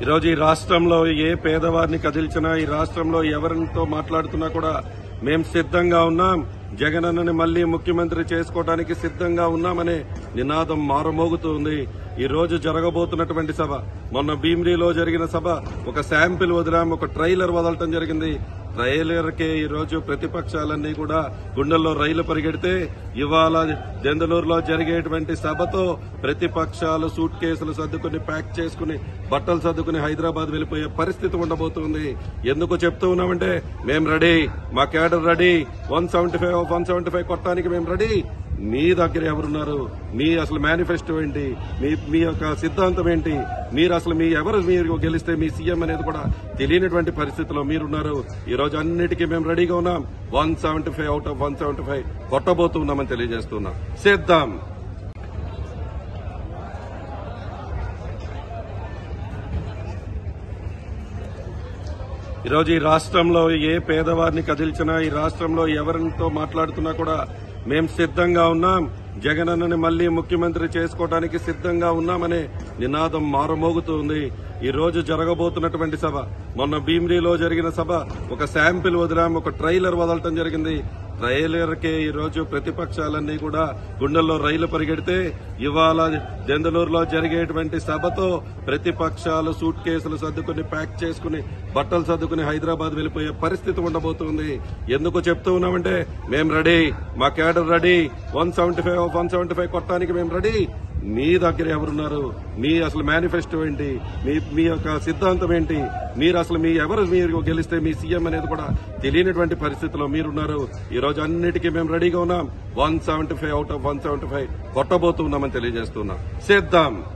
ఈరోజు ఈ రాష్ట్రంలో ఏ పేదవారిని కదిల్చినా, ఈ రాష్ట్రంలో ఎవరితో మాట్లాడుతున్నా కూడా మేం సిద్ధంగా ఉన్నాం, జగనన్నని మళ్లీ ముఖ్యమంత్రి చేసుకోవడానికి సిద్ధంగా ఉన్నామనే నినాదం మారుమోగుతుంది. ఈ రోజు జరగబోతున్నటువంటి సభ, మొన్న భీమిలిలో జరిగిన సభ ఒక శాంపిల్ వదిలాం, ఒక ట్రైలర్ వదలటం జరిగింది. ట్రైలర్కే ఈ రోజు ప్రతిపక్షాలన్నీ కూడా గుండెల్లో రైలు పరిగెడితే, ఇవాళ దెందులూరులో జరిగేటువంటి సభతో ప్రతిపక్షాలు సూట్ కేసులు సర్దుకుని, ప్యాక్ చేసుకుని, బట్టలు సర్దుకుని హైదరాబాద్ వెళ్లిపోయే పరిస్థితి ఉండబోతుంది. ఎందుకు చెప్తూ ఉన్నామంటే, మేం రెడీ, మా కేడర్ రెడీ, 175 కొట్టడానికి మేము రెడీ. మీ దగ్గర ఎవరున్నారు? మీ అసలు మేనిఫెస్టో ఏంటి? మీ యొక్క సిద్ధాంతం ఏంటి? మీరు అసలు మీరు గెలిస్తే మీ సీఎం అనేది కూడా తెలియనటువంటి పరిస్థితిలో మీరున్నారు. ఈ రోజు అన్నిటికీ మేము రెడీగా ఉన్నాం. 175 అవుట్ ఆఫ్ 175 కొట్టబోతున్నామని తెలియజేస్తున్నాం. సిద్ధం. ఈరోజు ఈ రాష్ట్రంలో ఏ పేదవారిని కదిల్చినా, ఈ రాష్ట్రంలో ఎవరితో మాట్లాడుతున్నా కూడా మేం సిద్ధంగా ఉన్నాం, జగనన్నని మళ్లీ ముఖ్యమంత్రి చేసుకోవడానికి సిద్ధంగా ఉన్నామనే నినాదం మారుమోగుతుంది. ఈ రోజు జరగబోతున్నటువంటి సభ, మొన్న భీమిలిలో జరిగిన సభ ఒక శాంపిల్ వదిలాం, ఒక ట్రైలర్ వదలటం జరిగింది. ట్రైలర్కే ఈ రోజు ప్రతిపక్షాలన్నీ కూడా గుండెల్లో రైలు పరిగెడితే, ఇవాళ దెందులూరులో జరిగేటువంటి సభతో ప్రతిపక్షాలు సూట్ కేసులు సర్దుకుని, ప్యాక్ చేసుకుని, బట్టలు సర్దుకుని హైదరాబాద్ వెళ్లిపోయే పరిస్థితి ఉండబోతుంది. ఎందుకు చెప్తూ ఉన్నామంటే, మేం రెడీ, మా కేడర్ రెడీ, 175 కొట్టడానికి మేము రెడీ. మీ దగ్గర ఎవరున్నారు? మీ అసలు మేనిఫెస్టో ఏంటి? మీ యొక్క సిద్ధాంతం ఏంటి? మీరు అసలు మీరు గెలిస్తే మీ సీఎం అనేది కూడా తెలియనటువంటి పరిస్థితిలో మీరున్నారు. ఈ రోజు అన్నిటికీ మేము రెడీగా ఉన్నాం. 175 అవుట్ ఆఫ్ 175 కొట్టబోతున్నామని తెలియజేస్తున్నాం. సిద్ధం.